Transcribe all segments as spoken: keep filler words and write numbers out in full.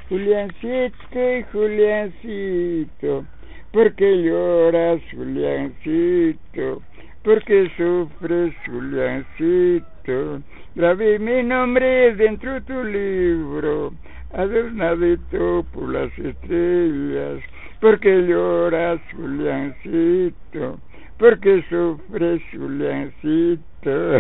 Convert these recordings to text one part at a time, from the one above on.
Juliancito y Juliancito, ¿por qué lloras, Juliancito? ¿Por qué sufres, Juliancito? Grabé mi nombre dentro de tu libro, adornadito por las estrellas. ¿Por qué lloras, Juliancito? ¿Por qué sufres, Juliancito?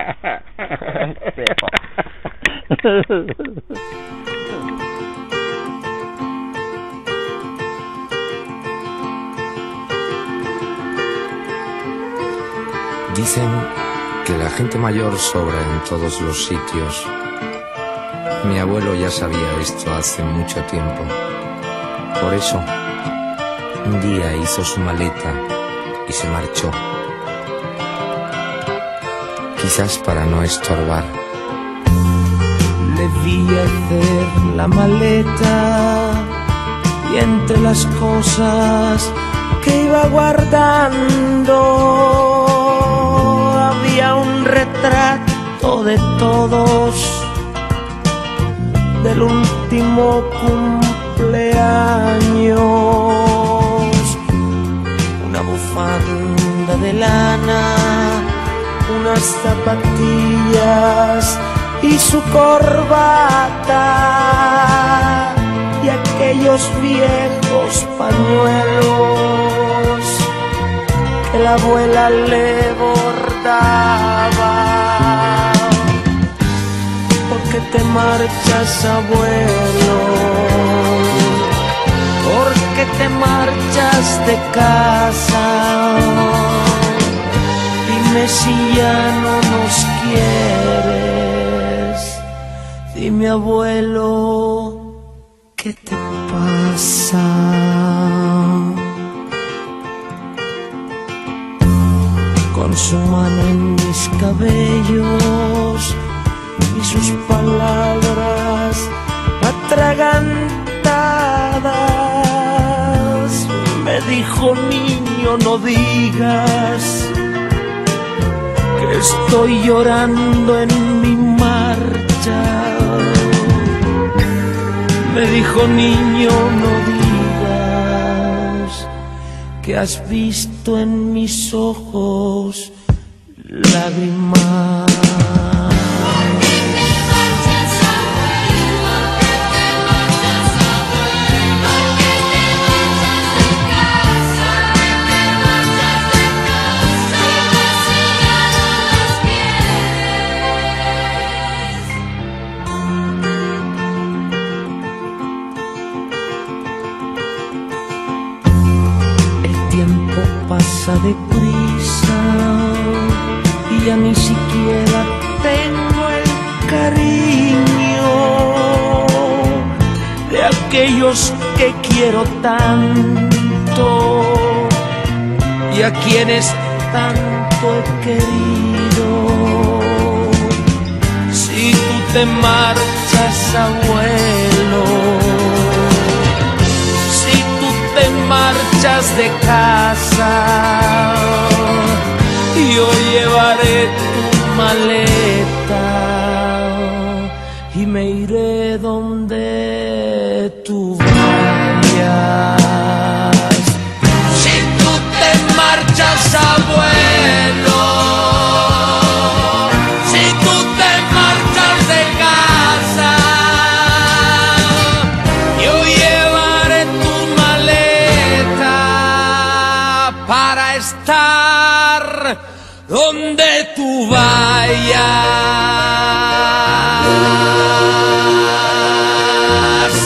Dicen que la gente mayor sobra en todos los sitios. Mi abuelo ya sabía esto hace mucho tiempo. Por eso, un día hizo su maleta y se marchó. Quizás para no estorbar. Le vi hacer la maleta y entre las cosas que iba guardando había un retrato de todos del último cumpleaños, una bufanda de lana, unas zapatillas y su corbata y aquellos viejos pañuelos que la abuela le bordaba. ¿Por qué te marchas, abuelo? ¿Por qué te marchas de casa? Dime si ya no nos quieres. Dime, abuelo, ¿qué te pasa? Con su mano en mis cabellos y sus palabras atragantadas me dijo: niño, no digas que estoy llorando en mi marcha. Me dijo: niño, no digas que has visto en mis ojos lágrimas. El tiempo pasa deprisa y ya ni siquiera tengo el cariño de aquellos que quiero tanto y a quienes tanto he querido. Si tú te marchas, abuelo, si tú te marchas de casa, yo llevaré tu maleta y me iré donde tú vayas. Si tú te marchas, abuelo, si tú te marchas de casa, yo llevaré tu maleta para estar donde tú vayas.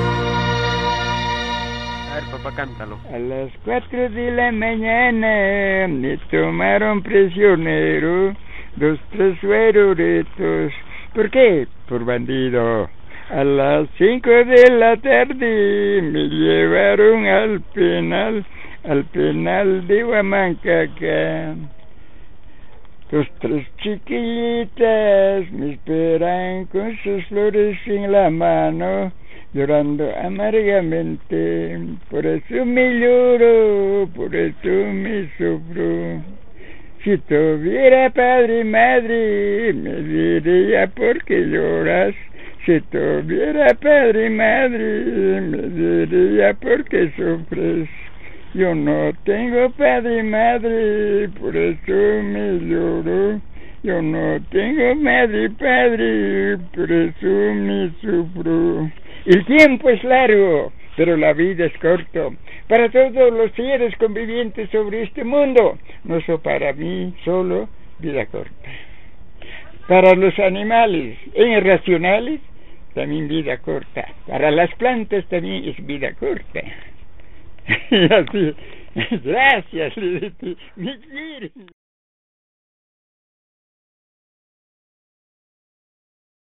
A ver, papá, cántalo. A las cuatro de la mañana me tomaron prisionero dos traicioneros. ¿Por qué? Por bandido. A las cinco de la tarde me llevaron al penal, al penal de Huamancaca. Dos tres chiquillitas me esperan con sus flores en la mano, llorando amargamente. Por eso me lloro, por eso me sufro. Si tuviera padre y madre, me diría: ¿por qué lloras? Si tuviera padre y madre, me diría por qué sufres. Yo no tengo padre y madre, por eso me lloro. Yo no tengo madre y padre, por eso me sufro. El tiempo es largo, pero la vida es corto. Para todos los seres convivientes sobre este mundo, no solo para mí, solo vida corta. Para los animales irracionales, también vida corta. Para las plantas también es vida corta. Y así, gracias, Leti, me quieren.